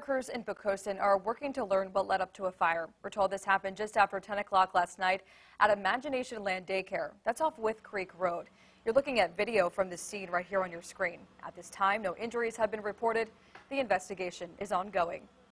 Workers in Poquoson are working to learn what led up to a fire. We're told this happened just after 10 o'clock last night at Imagination Land Daycare. That's off Wythe Creek Road. You're looking at video from the scene right here on your screen. At this time, no injuries have been reported. The investigation is ongoing.